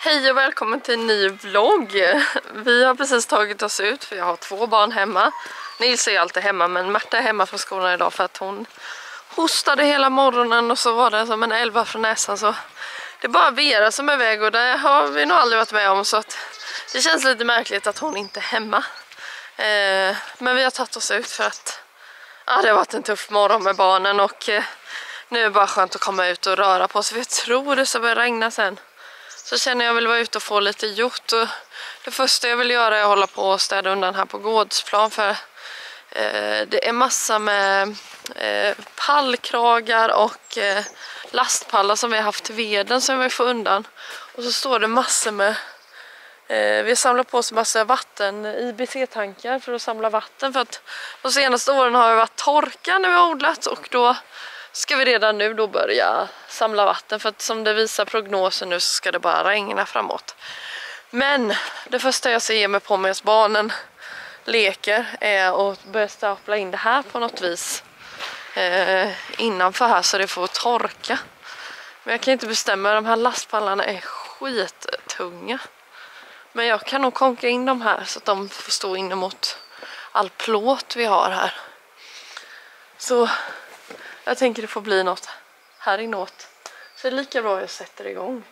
Hej och välkommen till en ny vlogg. Vi har precis tagit oss ut för jag har 2 barn hemma. Nils är alltid hemma men Märta är hemma från skolan idag för att hon hostade hela morgonen och så var det som en 11 från näsan, så det är bara Vera som är iväg och det har vi nog aldrig varit med om, så att det känns lite märkligt att hon inte är hemma. Men vi har tagit oss ut för att det har varit en tuff morgon med barnen och nu är det bara skönt att komma ut och röra på sig. Vi tror det ska börja regna sen. Så känner jag vill vara ute och få lite gjort, och det första jag vill göra är att hålla på och städa undan här på gårdsplan, för det är massa med pallkragar och lastpallar som vi har haft till veden som vi får undan. Och så står det massor med vi har samlat på oss massa vatten, IBC-tankar för att samla vatten, för att de senaste åren har det varit torka när vi har odlat, och då ska vi redan nu då börja samla vatten, för att som det visar prognosen nu så ska det bara regna framåt. Men det första jag ser mig på medan barnen leker är att börja stapla in det här på något vis innanför här så det får torka. Men jag kan inte bestämma, de här lastpallarna är skittunga. Men jag kan nog konka in dem här så att de får stå in mot all plåt vi har här. Så jag tänker det får bli något här inåt. Så det är lika bra jag sätter igång.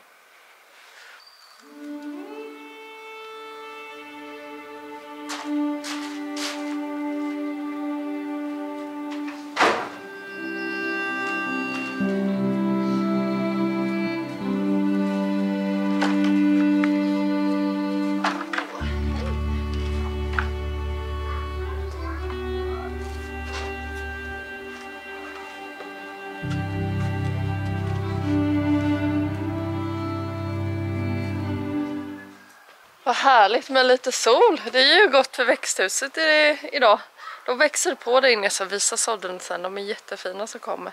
Vad härligt med lite sol. Det är ju gott för växthuset idag. De växer på det inne, jag ska visa sådden sen. De är jättefina som kommer.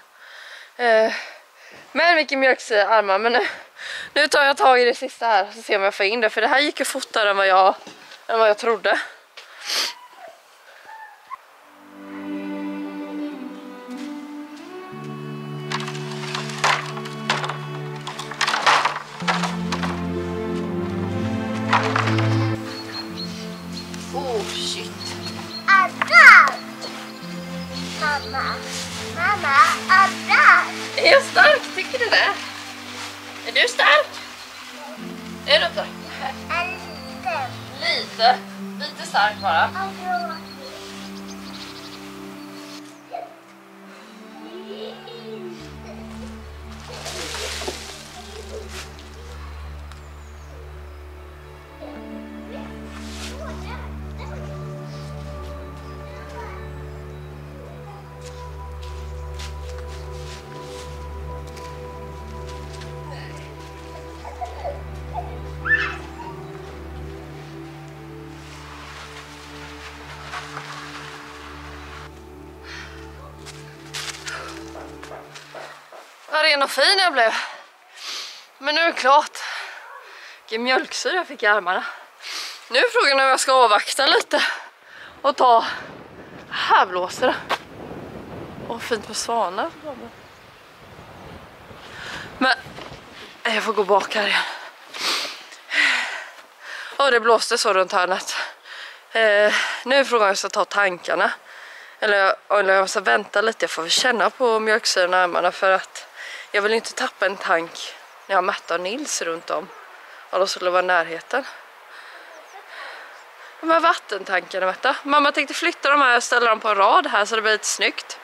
Men vilken mjölksyra, men nu tar jag tag i det sista här så ser om jag får in det. För det här gick ju fortare än vad jag trodde. Är jag stark? Tycker du det? Är du stark? Är du stark? Lite stark bara. Vad ren och fin jag blev. Men nu är det klart. Vilken mjölksyra jag fick i armarna. Nu är frågan om jag ska avvakta lite och ta. Här blåser det. Och fint med svanar. Men jag får gå bak här igen. Och det blåste så runt hörnet. Nu är frågan om jag ska ta tankarna. Eller jag ska vänta lite. Jag får känna på mjölksyran i armarna, för att jag vill inte tappa en tank när jag har Märta och Nils runt om. Och då skulle det vara närheten. De här vattentankarna, Märta. Mamma tänkte flytta de här och ställa dem på en rad här så det blir lite snyggt.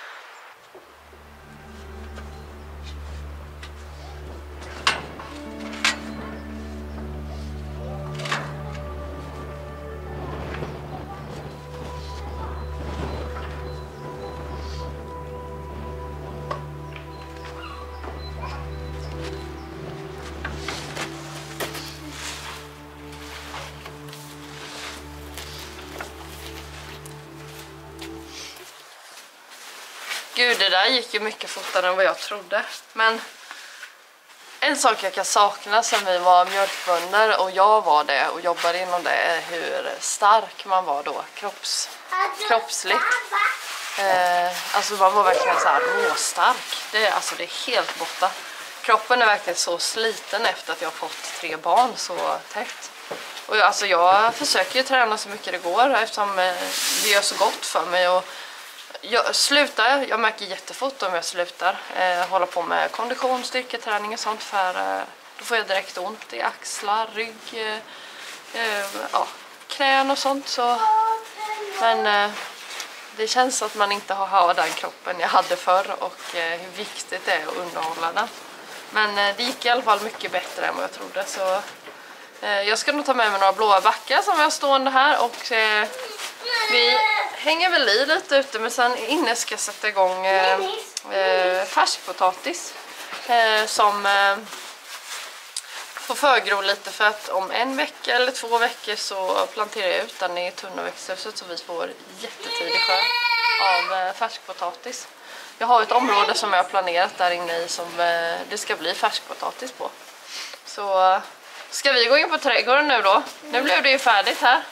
Gud, det där gick ju mycket fortare än vad jag trodde. Men en sak jag kan sakna sen vi var mjölkbönder och jag var det och jobbade inom det är hur stark man var då, kroppsligt. Alltså man var verkligen så här råstark. Det är helt borta. kroppen är verkligen så sliten efter att jag har fått 3 barn så tätt. Och jag försöker ju träna så mycket det går eftersom det gör så gott för mig. Och jag märker jättefort om jag slutar hålla på med kondition, styrketräning och sånt, för då får jag direkt ont i axlar, rygg, knän och sånt. Så. Men det känns att man inte har den kroppen jag hade förr och hur viktigt det är att underhålla den. Men det gick i alla fall mycket bättre än vad jag trodde. Så jag ska nog ta med mig några blåa backar som vi har stående här. Och vi hänger väl i lite ute, men sen inne ska jag sätta igång färskpotatis som får förgro lite, för att om 1 vecka eller 2 veckor så planterar jag ut den i tunna växthuset så vi får jättetidig skörd av färskpotatis. Jag har ett område som jag har planerat där inne i som det ska bli färskpotatis på. Så ska vi gå in på trädgården nu då? Nu blev det ju färdigt här.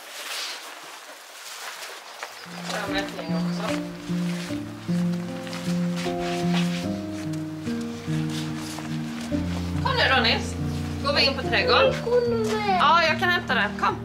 Kom nu då, Nils. Går vi in på trädgården? Ja, jag kan hämta den. Kom.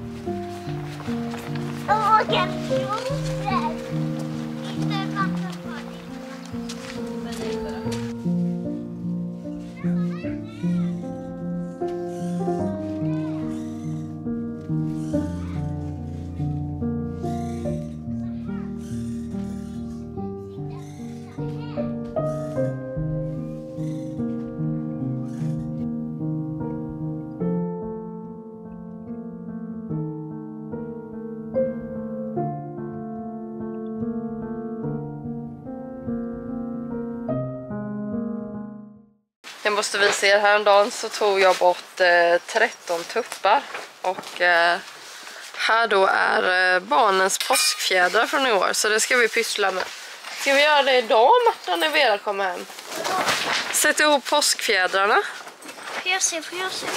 Jag måste visa er, häromdagen så tog jag bort 13 tuppar och här då är barnens påskfjädrar från i år, så det ska vi pyssla med. Ska vi göra det idag, Marta, när Vera kommer hem? Sätt ihop påskfjädrarna. Får jag se?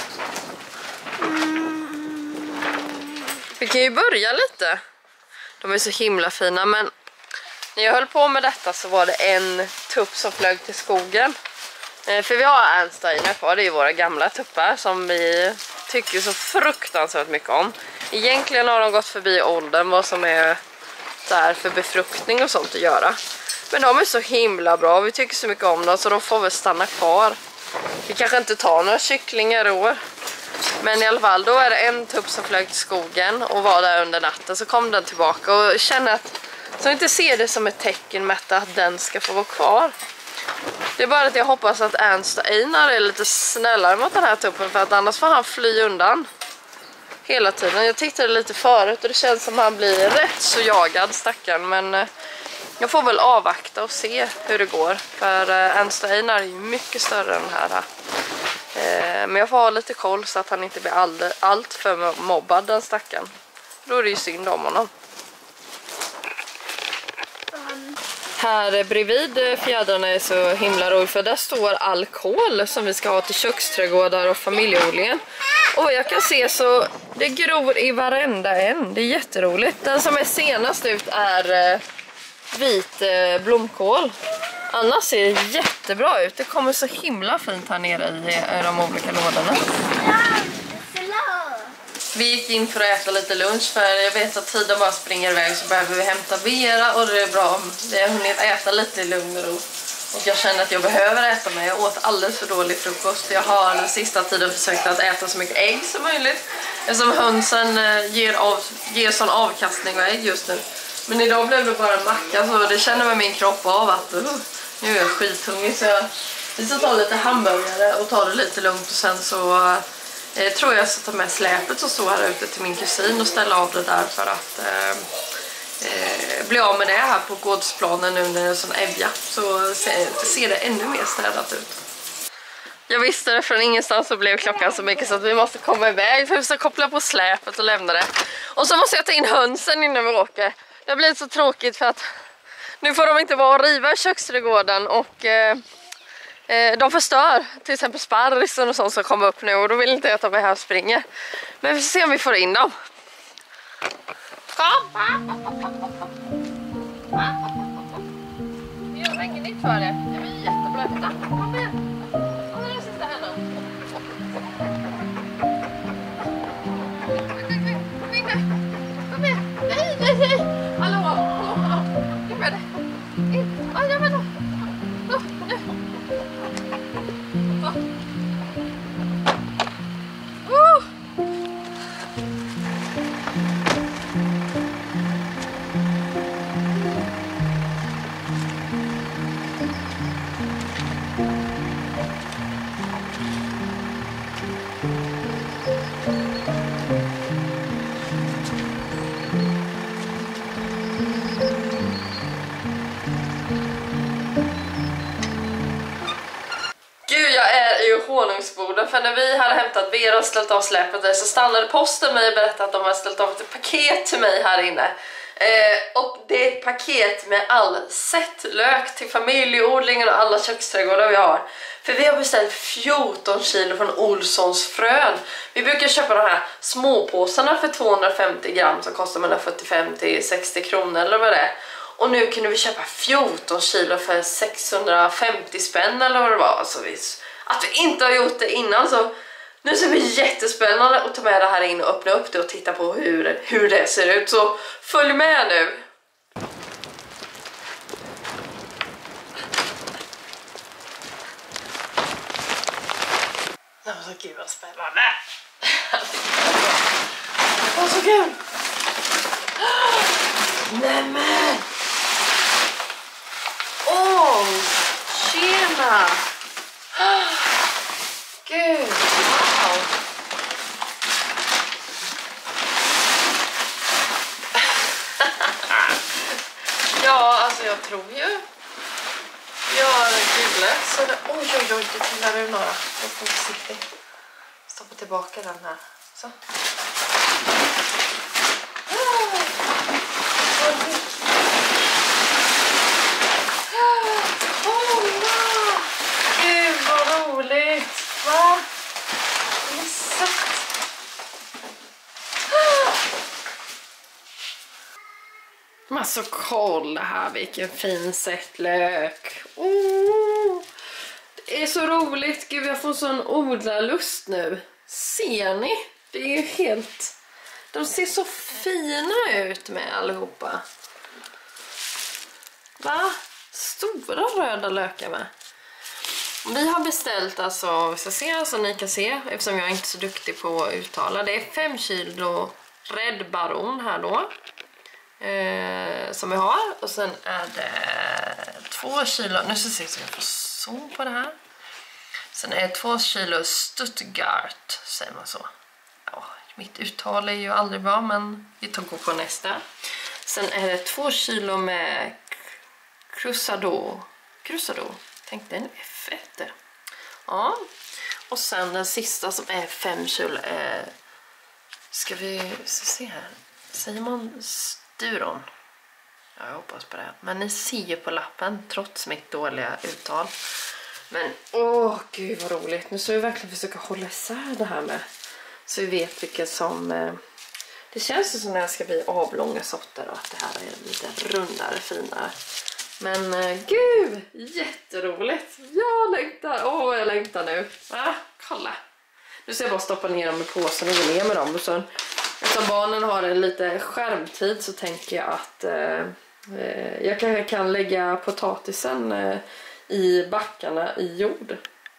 Vi kan ju börja lite. De är så himla fina, men när jag höll på med detta så var det en tupp som flög till skogen. För vi har Ernsteiner kvar, det är ju våra gamla tuppar som vi tycker så fruktansvärt mycket om. Egentligen har de gått förbi åldern vad som är där för befruktning och sånt att göra. Men de är så himla bra, vi tycker så mycket om dem så de får väl stanna kvar. Vi kanske inte tar några kycklingar i år. Men i alla fall, då är det en tupp som flög till skogen och var där under natten, så kom den tillbaka och känner att, så inte ser det som ett tecken med att den ska få vara kvar. Det är bara att jag hoppas att Ernst och Einar är lite snällare mot den här tuppen, för att annars får han fly undan hela tiden. Jag tittade lite förut och det känns som att han blir rätt så jagad, stackarn. Men jag får väl avvakta och se hur det går, för Ernst och Einar är ju mycket större än den här. Men jag får ha lite koll så att han inte blir allt för mobbad, den stackarn. Då är det ju synd om honom. Här bredvid fjädrarna är så himla roligt, för där står all kål som vi ska ha till köksträdgårdar och familjeodlingen. Och jag kan se så det gror i varenda en. Det är jätteroligt. Den som är senast ut är vit blomkål. Annars ser det jättebra ut. Det kommer så himla fint här nere i de olika lådorna. Vi gick in för att äta lite lunch, för jag vet att tiden bara springer iväg, så behöver vi hämta Vera, och det är bra om vi har hunnit äta lite i lugn och ro. Och jag känner att jag behöver äta mig. Jag åt alldeles för dålig frukost. Jag har den sista tiden försökt att äta så mycket ägg som möjligt, eftersom hönsen ger sån avkastning av ägg just nu. Men idag blev det bara en macka, så det känner med min kropp av att nu är jag skithungrig, så vi ska ta lite hamburgare och ta det lite lugnt, och sen så tror jag ska ta med släpet som står här ute till min kusin och ställa av det där, för att bli av med det här på gårdsplanen nu när det är sån evja, så ser det ännu mer städat ut. Jag visste det, från ingenstans så blev klockan så mycket så att vi måste komma iväg, för vi ska koppla på släpet och lämna det. Och så måste jag ta in hönsen innan vi åker. Det har blivit så tråkigt, för att nu får de inte vara och riva i köksträdgården, och de förstör till exempel sparrisen och sånt som kommer upp nu, och då vill inte jag att de är här och springer. Men vi får se om vi får in dem. Kom! Det gör inget nytt för det. Det blir jätteblöta. Kom igen! Kom igen, sista. hej! Hallå, hallå! Hur är det? Ja, men då. Nu. Honungsboden, för när vi hade hämtat Vera och ställt av släpet där så stannade posten mig och berättade att de har ställt av ett paket till mig här inne. Och det är ett paket med all sättlök till familjeodlingen och alla köksträdgårdar vi har. För vi har beställt 14 kilo från Olssons frön. Vi brukar köpa de här småpåsarna för 250 gram som kostar mellan 45 till 60 kronor eller vad det är. Och nu kunde vi köpa 14 kilo för 650 spänn eller vad det var. Så att vi inte har gjort det innan, så nu ser det jättespännande att ta med det här in och öppna upp det och titta på hur det ser ut. Så följ med nu! Så gud vad spännande! Det var så kul! Nämen! Åh! Tjena! Gud, wow! Ja, alltså jag tror ju jag gillar så det... Oj, det trillar ur några. Jag får försiktigt stoppa tillbaka den här. Så. Gud vad roligt! Va? Missat! Men så kolla här vilken fin sättlök. Det är så roligt. Gud, jag får sån odlarlust nu. Ser ni? Det är ju helt... De ser så fina ut med allihopa. Va? Stora röda lökar med. Vi har beställt alltså, vi ska se så ni kan se, eftersom jag är inte så duktig på att uttala. Det är 5 kilo Red Baron här då. Som vi har. Och sen är det 2 kilo, nu ska vi se så jag får zoom på det här. Sen är det 2 kilo Stuttgart, säger man så. Ja, mitt uttal är ju aldrig bra, men vi tar gå på nästa. Sen är det 2 kilo med Cruzado. Tänk, den är fett. Ja. Och sen den sista som är 5 kilo är... Ska vi se här. Säger man Sturon? Ja, jag hoppas på det. Men ni ser ju på lappen, trots mitt dåliga uttal. Men, åh gud vad roligt. Nu ska vi verkligen försöka hålla isär det här med. Så vi vet vilka som... Det känns ju som när det ska bli avlånga sorter och att det här är lite rundare, finare. Men gud, jätteroligt. Jag längtar, jag längtar nu. Kolla. Nu ska jag bara stoppa ner dem i påsen och gå ner med dem. Och så, eftersom barnen har en lite skärmtid så tänker jag att jag kanske kan lägga potatisen i backarna i jord.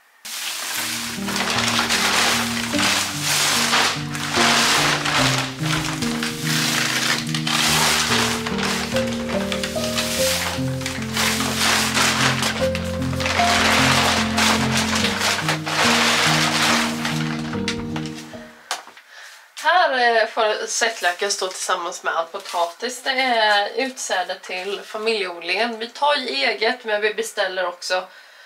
Här får sättlöken stå tillsammans med all potatis. Det är utsäde till familjeodlingen. Vi tar ju eget, men vi beställer också.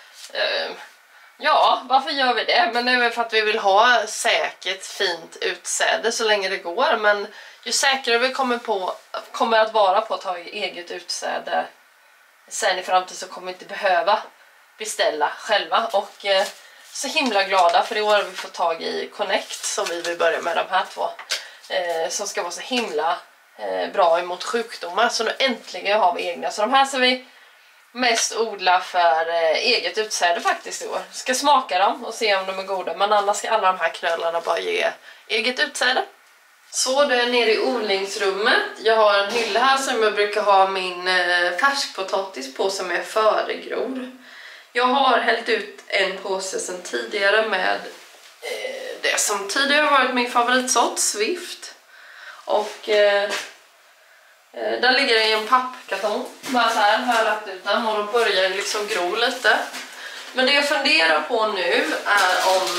Ja, varför gör vi det? Men det är väl för att vi vill ha säkert, fint utsäde så länge det går. Men ju säkrare vi kommer att vara på att ha eget utsäde sen i framtiden, så kommer vi inte behöva beställa själva. Och så himla glada för i år har vi fått tag i Connect, som vi vill börja med, de här två. Som ska vara så himla bra emot sjukdomar. Så nu äntligen har vi egna. Så de här ska vi mest odla för eget utsäde faktiskt i år. Ska smaka dem och se om de är goda. Men annars ska alla de här knölarna bara ge eget utsäde. Så det är nere i odlingsrummet. Jag har en hylla här som jag brukar ha min färskpotatis på som är föregror. Jag har hällt ut en påse sedan tidigare med det som tidigare varit min favoritsort, Swift. Och där ligger det i en pappkartong. Bara så här har jag lagt ut den och de börjar liksom gro lite. Men det jag funderar på nu är om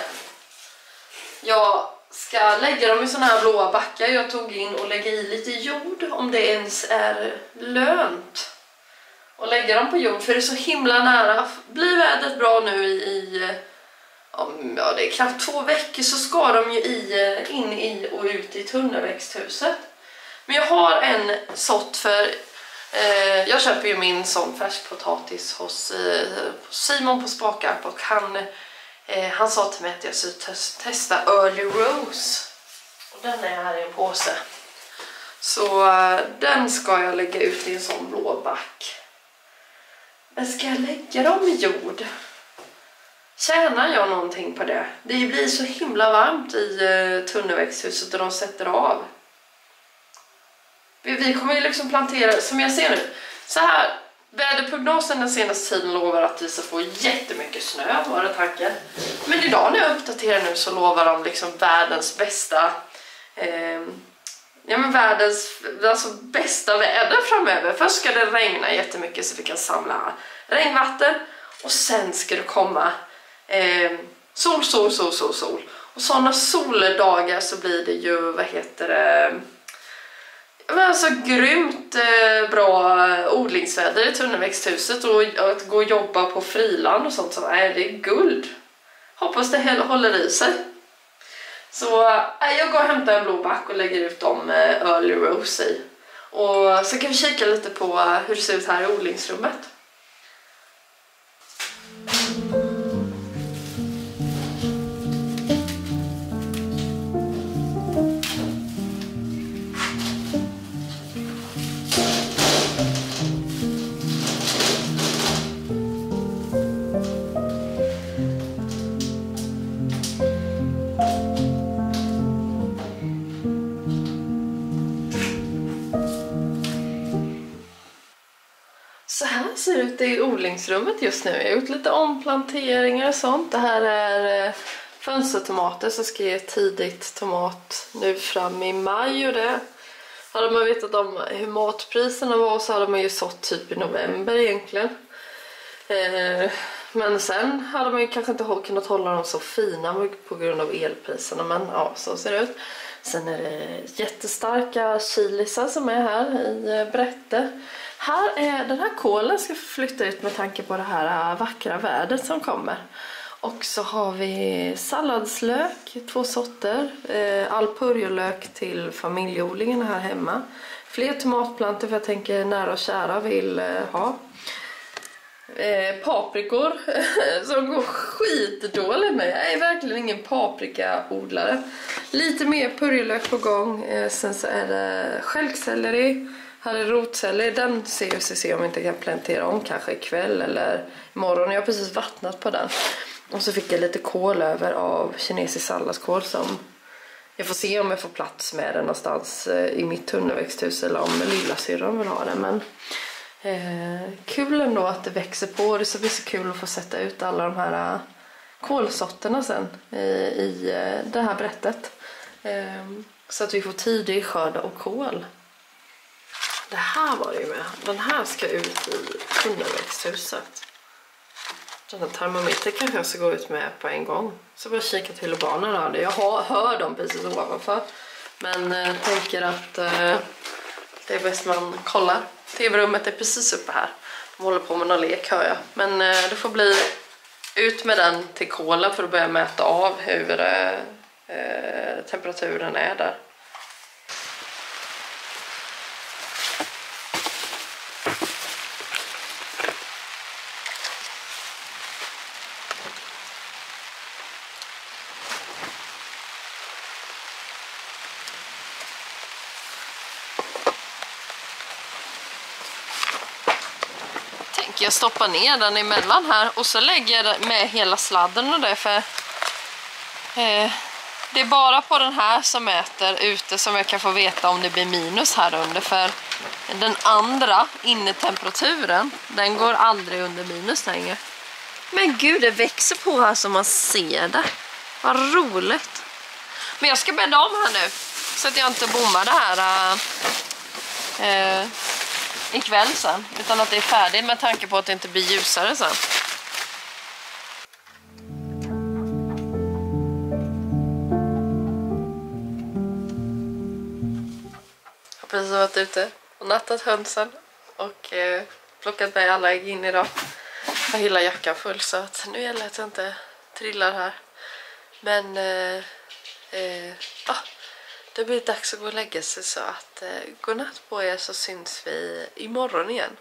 jag ska lägga dem i såna här blåa backar jag tog in och lägga i lite jord, om det ens är lönt att lägga dem på jord, för det är så himla nära. Blir vädret bra nu ja, det är knappt 2 veckor så ska de ju in i och ut i tunnelväxthuset. Men jag har en sort för jag köper ju min sån färskpotatis hos Simon på Spakarp, och han sa till mig att jag skulle testa Early Rose. Och den är här i en påse. Så den ska jag lägga ut i en sån blå back. Men ska jag lägga dem i jord? Tjänar jag någonting på det? Det blir så himla varmt i tunnelväxthuset och de sätter av. Vi kommer ju liksom plantera, som jag ser nu. Så här, väderprognosen den senaste tiden lovar att vi ska få jättemycket snö, var det tanken. Men idag när jag uppdaterar nu så lovar de liksom världens bästa bästa väder framöver. Först ska det regna jättemycket så vi kan samla regnvatten, och sen ska det komma sol. Och sådana soldagar så blir det ju, alltså grymt bra odlingsväder i tunnelväxthuset, och att gå och jobba på friland och sånt, så är det guld. Hoppas det håller i sig. Så jag går och hämtar en blå back och lägger ut dem Early Rose i. Och så kan vi kika lite på hur det ser ut här i odlingsrummet. Så här ser det ut i odlingsrummet just nu. Jag har gjort lite omplanteringar och sånt. Det här är fönstertomater, så ska jag ge tidigt tomat nu fram i maj. Och det hade man vetat om hur matpriserna var så hade man ju sått typ i november egentligen. Men sen hade man ju kanske inte kunnat hålla dem så fina på grund av elpriserna. Men ja, så ser det ut. Sen är det jättestarka chilisar som är här i Brätte. Här är den här kålen ska flytta ut med tanke på det här vackra vädret som kommer. Och så har vi salladslök, 2 sorter, all purjolök till familjeodlingen här hemma. Fler tomatplantor för jag tänker nära och kära vill ha. Paprikor som går skitdåligt med. Jag är verkligen ingen paprikaodlare. Lite mer purjolök på gång. Sen så är det stjälkselleri. Här är rotselleri. Den ser jag se om jag inte kan plantera om kanske ikväll eller imorgon. Jag har precis vattnat på den. Och så fick jag lite kål över av kinesisk salladskål som jag får se om jag får plats med den någonstans i mitt tunnelväxthus eller om lilla syrran vill ha den. Men kul ändå att det växer på. Det blir så kul att få sätta ut alla de här kålsorterna sen i det här brättet. Så att vi får tidig skörd och kål. Det här var det ju med. Den här ska ut i tunnelväxthuset. Den här termometern kanske jag ska gå ut med på en gång. Så bara kika till hur barnen har det. Jag hör dem precis ovanför. Men tänker att det är bäst man kollar. TV-rummet är precis uppe här. De håller på med någon lek hör jag. Men det får bli ut med den till kolen för att börja mäta av hur temperaturen är där. Jag stoppar ner den emellan här och så lägger jag med hela sladden och det för Det är bara på den här som mäter ute som jag kan få veta om det blir minus här under. För den andra innetemperaturen, den går aldrig under minus längre. Men gud, det växer på här som man ser det. Vad roligt. Men jag ska bädda om här nu. Så att jag inte bommar det här ikväll sen. Utan att det är färdigt med tanke på att det inte blir ljusare sen. Jag har precis varit ute och nattat hönsen. Och plockat med alla ägg in idag. Jag har hela jackan full så att nu gäller det att jag inte trillar här. Men det blir dags att gå och lägga sig så att godnatt på er så syns vi imorgon igen.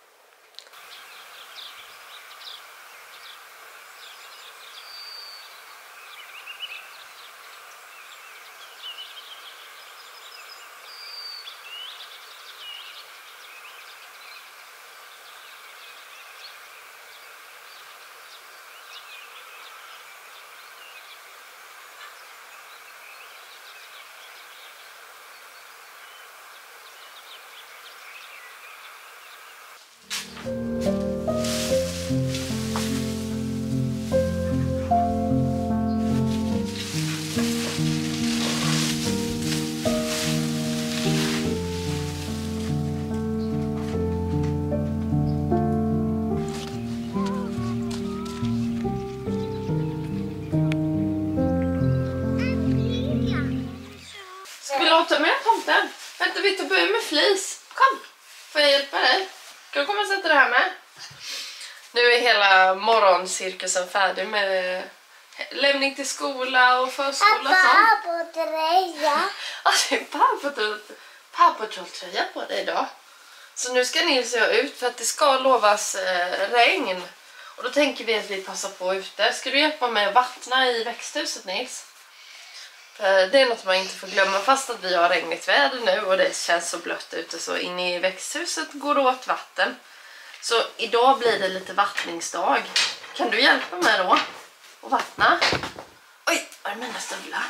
Ta med tomten. Vänta, vi tar börja med flis. Kom, får jag hjälpa dig? Ska du komma och sätta det här med? Nu är hela morgoncirkusen färdig med lämning till skola och förskola. Pappa-tröja. Ja, det är pappa-tröja på dig idag. Så nu ska Nils och jag ut för att det ska lovas regn. Och då tänker vi att vi passar på ute. Ska du hjälpa mig att vattna i växthuset, Nils? Det är något man inte får glömma fast att vi har regnigt väder nu och det känns så blött ute så inne i växthuset går det åt vatten. Så idag blir det lite vattningsdag. Kan du hjälpa mig då att vattna? Oj, var är mina stövlar?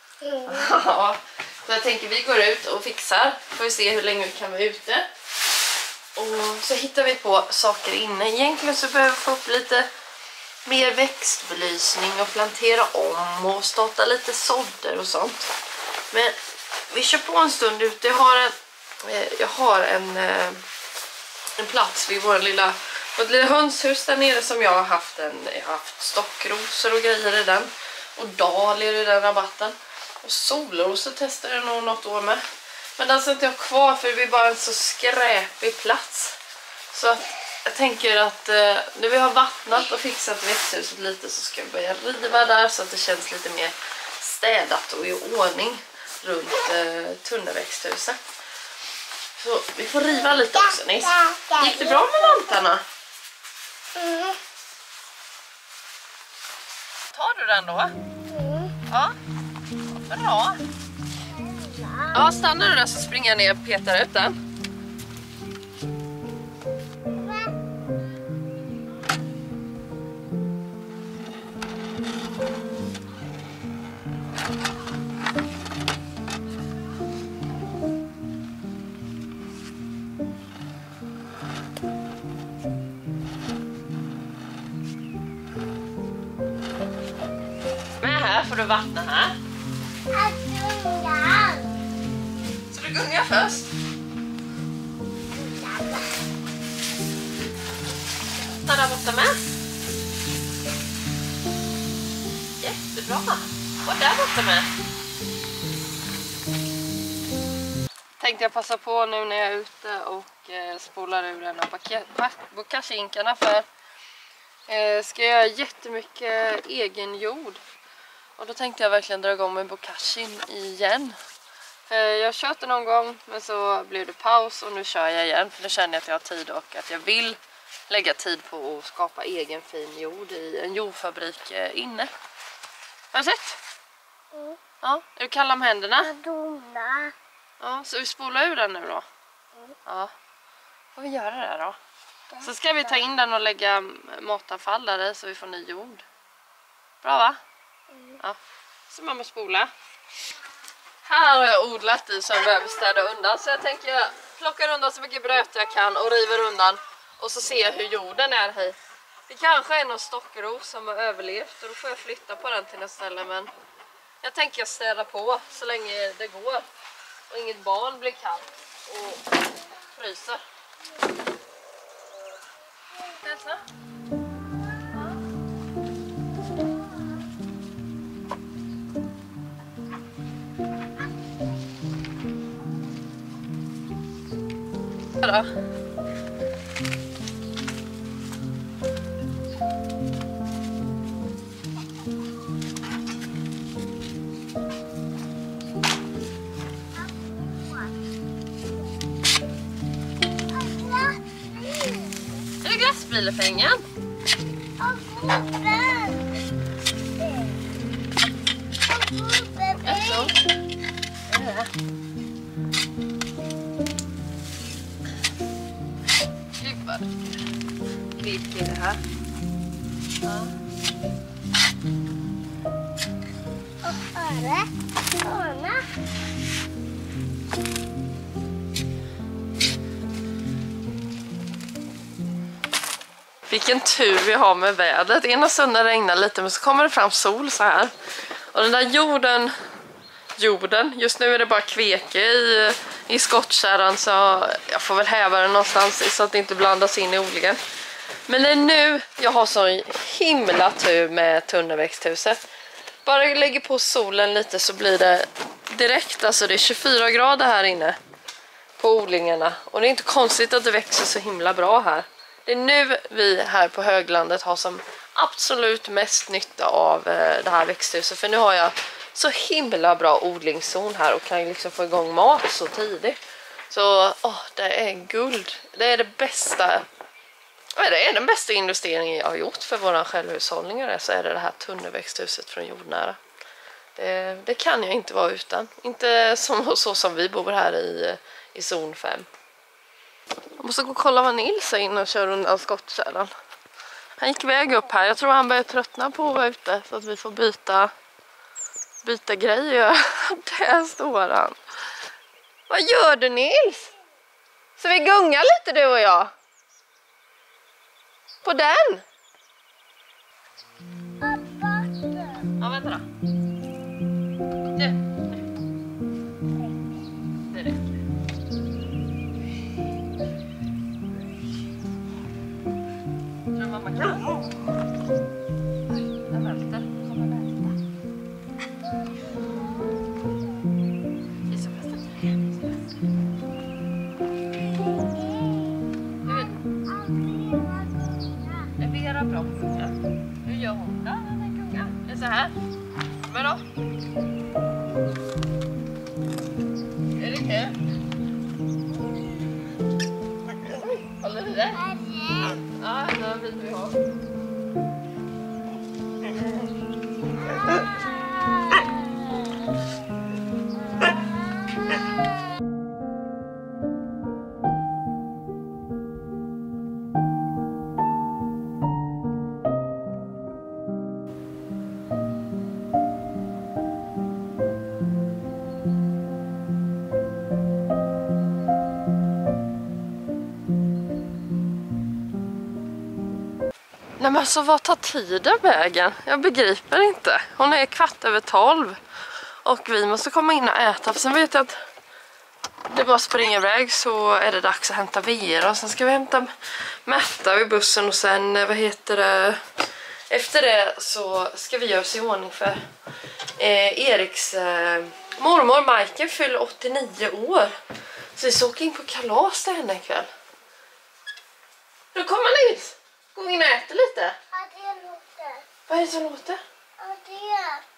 Ja, så jag tänker vi går ut och fixar. Får vi se hur länge vi kan vara ute. Och så hittar vi på saker inne. Egentligen så behöver vi få upp lite mer växtbelysning och plantera om och starta lite sådder och sånt. Men vi kör på en stund ute. Jag har en plats vid vårt lilla hönshus där nere som jag har haft. Jag har haft stockrosor och grejer i den. Och dahlior i den rabatten. Och solrosor testade jag nog något år med. Men den sätter jag kvar för det blir bara en så skräpig plats. Så att jag tänker att när vi har vattnat och fixat växthuset lite så ska vi börja riva där så att det känns lite mer städat och i ordning runt tunnelväxthuset. Så vi får riva lite också, Nis. Gick det bra med vantarna? Mm. Tar du den då? Ja. Bra. Ja, stannar du där så springer jag ner och petar ut den. Men här får du vattna här. Så du gungar först. Där borta med. Jättebra. Och där borta med. Tänkte jag passa på nu när jag är ute och spolar ur en av bokashinkarna för ska jag göra jättemycket egen jord. Och då tänkte jag verkligen dra igång med bokashin igen. Jag har kört det någon gång men så blev det paus och nu kör jag igen. För nu känner jag att jag har tid och att jag vill lägga tid på att skapa egen fin jord i en jordfabrik inne. Har du sett? Mm. Ja, är du kall om händerna? Dona. Ja, så vi spolar ur den nu då? Mm. Ja, får vi göra det då. Så ska vi ta in den och lägga matavfall där i så vi får ny jord. Bra va? Mm. Ja. Så mamma spola. Här har jag odlat i som jag behöver städa undan. Så jag tänker jag plockar undan så mycket bröt jag kan och river undan. Och så ser jag hur jorden är här. Det kanske är någon stockros som har överlevt och då får jag flytta på den till nästa ställe. Men jag tänker jag städa på så länge det går. Och inget barn blir kallt och fryser. Hälsa. Ja då. Är det glassbilepengen? Gud vad vitt är det här. Ja. Vilken tur vi har med vädret. Ena stunden regnar lite men så kommer det fram sol så här. Och den där jorden, just nu är det bara kveke i skottkärran så jag får väl häva den någonstans så att det inte blandas in i odlingen. Men det är nu jag har så himla tur med tunnelväxthuset. Bara jag lägger på solen lite så blir det direkt, alltså det är 24 grader här inne på odlingarna. Och det är inte konstigt att det växer så himla bra här. Det är nu vi här på höglandet har som absolut mest nytta av det här växthuset. För nu har jag så himla bra odlingszon här och kan liksom få igång mat så tidigt. Så det är guld. Det är det bästa. Det är den bästa investeringen jag har gjort för våran självhushållning. Så är det här tunnelväxthuset från Jordnära. Det kan jag inte vara utan. Inte så som vi bor här i zon 5. Jag måste gå och kolla vad Nils är innan och köra undan skottkärran. Han gick iväg upp här. Jag tror han börjar tröttna på att vara ute så att vi får byta grejer. Där står han. Vad gör du Nils? Så vi gungar lite du och jag? På den? Ja, vänta då. Det räcker. Tror du mamma kan? Den välter. Kommer välta. Det är så bäst. Är Vera bra på gunga? Hur gör hon då när den gungar? Är det så här? Men då? Är det kul? Håller du det? Ja, då vill vi ha. Nej men alltså vad tar tiden vägen? Jag begriper inte. Hon är 12:15 och vi måste komma in och äta. För sen vet jag att det bara springer iväg så är det dags att hämta Vera. Och sen ska vi hämta Märta vid bussen och sen efter det så ska vi göra oss i ordning för Eriks mormor Majken fyller 89 år. Så vi ska åka in på kalas till henne ikväll. Nu kommer Nils! Gå in och äta lite. Ja, det låter. Vad är det som låter? Ja, det.